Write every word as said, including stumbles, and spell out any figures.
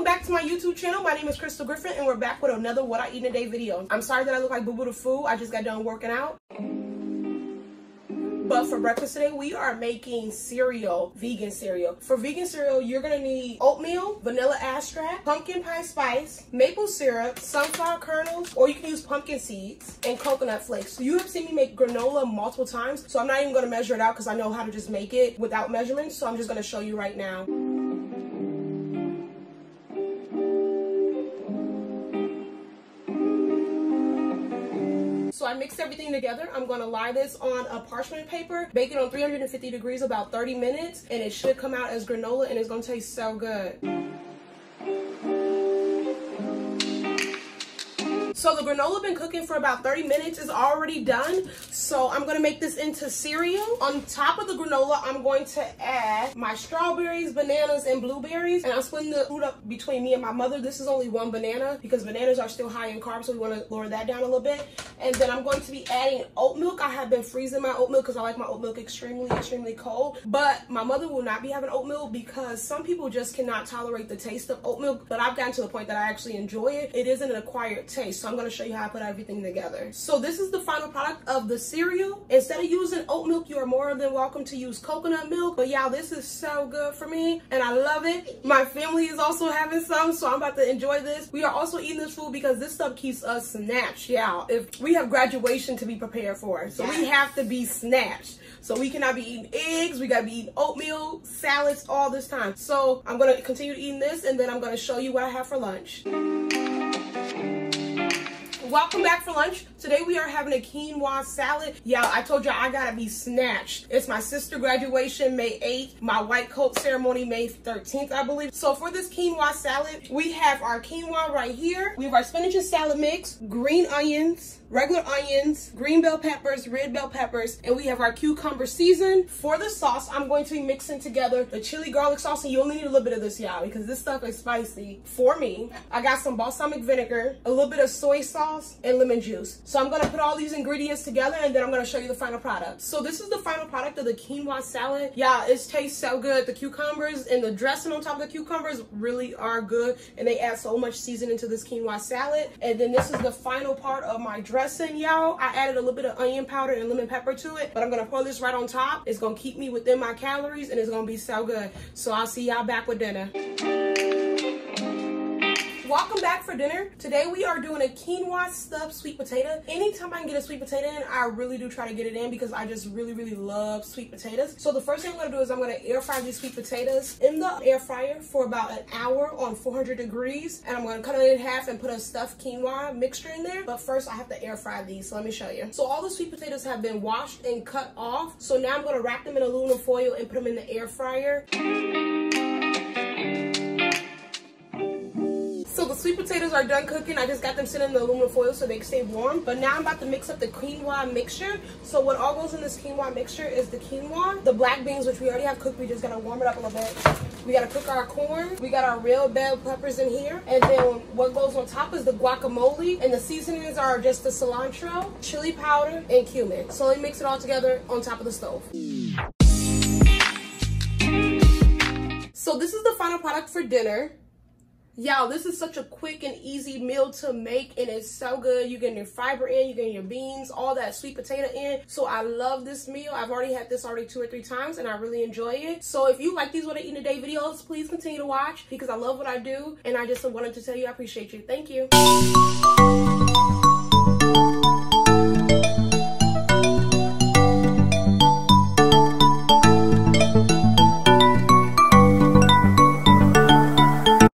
back to my YouTube channel. My name is Crystal Griffin and we're back with another What I Eat in a Day video. I'm sorry that I look like Boo Boo the Food. I just got done working out. But for breakfast today, we are making cereal, vegan cereal. For vegan cereal, you're gonna need oatmeal, vanilla extract, pumpkin pie spice, maple syrup, sunflower kernels, or you can use pumpkin seeds, and coconut flakes. So you have seen me make granola multiple times, so I'm not even gonna measure it out because I know how to just make it without measurements. So I'm just gonna show you right now. So I mixed everything together. I'm gonna lie this on a parchment paper, bake it on three hundred fifty degrees about thirty minutes, and it should come out as granola and it's gonna taste so good. So the granola been cooking for about thirty minutes. It's already done. So I'm gonna make this into cereal. On top of the granola, I'm going to add my strawberries, bananas, and blueberries. And I'm splitting the food up between me and my mother. This is only one banana because bananas are still high in carbs, so we wanna lower that down a little bit. And then I'm going to be adding oat milk. I have been freezing my oat milk because I like my oat milk extremely, extremely cold. But my mother will not be having oat milk because some people just cannot tolerate the taste of oat milk. But I've gotten to the point that I actually enjoy it. It isn't an acquired taste. So I'm going to show you how I put everything together. So this is the final product of the cereal. Instead of using oat milk, you are more than welcome to use coconut milk. But y'all, this is so good for me and I love it. My family is also having some, so I'm about to enjoy this. We are also eating this food because this stuff keeps us snatched, y'all. If we have graduation to be prepared for, so yes, we have to be snatched. So we cannot be eating eggs, we gotta be eating oatmeal, salads, all this time. So I'm gonna continue eating this and then I'm gonna show you what I have for lunch. Welcome back for lunch. Today we are having a quinoa salad. Yeah, I told you I gotta be snatched. It's my sister graduation May eighth, my white coat ceremony May thirteenth, I believe. So for this quinoa salad, we have our quinoa right here. We have our spinach and salad mix, green onions, regular onions, green bell peppers, red bell peppers, and we have our cucumber season. For the sauce, I'm going to be mixing together the chili garlic sauce, and you only need a little bit of this, y'all, because this stuff is spicy for me. I got some balsamic vinegar, a little bit of soy sauce, and lemon juice. So I'm gonna put all these ingredients together and then I'm gonna show you the final product. So this is the final product of the quinoa salad. Yeah, it tastes so good. The cucumbers and the dressing on top of the cucumbers really are good and they add so much seasoning to this quinoa salad. And then this is the final part of my dressing, y'all. I added a little bit of onion powder and lemon pepper to it, but I'm gonna pour this right on top. It's gonna keep me within my calories and it's gonna be so good. So I'll see y'all back with dinner. Welcome back for dinner. Today we are doing a quinoa stuffed sweet potato. Anytime I can get a sweet potato in, I really do try to get it in because I just really, really love sweet potatoes. So the first thing I'm gonna do is I'm gonna air fry these sweet potatoes in the air fryer for about an hour on four hundred degrees. And I'm gonna cut it in half and put a stuffed quinoa mixture in there. But first I have to air fry these, so let me show you. So all the sweet potatoes have been washed and cut off. So now I'm gonna wrap them in aluminum foil and put them in the air fryer. So the sweet potatoes are done cooking. I just got them sitting in the aluminum foil so they can stay warm. But now I'm about to mix up the quinoa mixture. So what all goes in this quinoa mixture is the quinoa, the black beans, which we already have cooked. We just gotta warm it up a little bit. We gotta cook our corn. We got our red bell peppers in here. And then what goes on top is the guacamole. And the seasonings are just the cilantro, chili powder, and cumin. So let me mix it all together on top of the stove. So this is the final product for dinner. Y'all, this is such a quick and easy meal to make and it's so good. You're getting your fiber in, you're getting your beans, all that sweet potato in. So I love this meal. I've already had this already two or three times and I really enjoy it. So if you like these What I Eat in a Day videos, please continue to watch because I love what I do. And I just wanted to tell you I appreciate you. Thank you.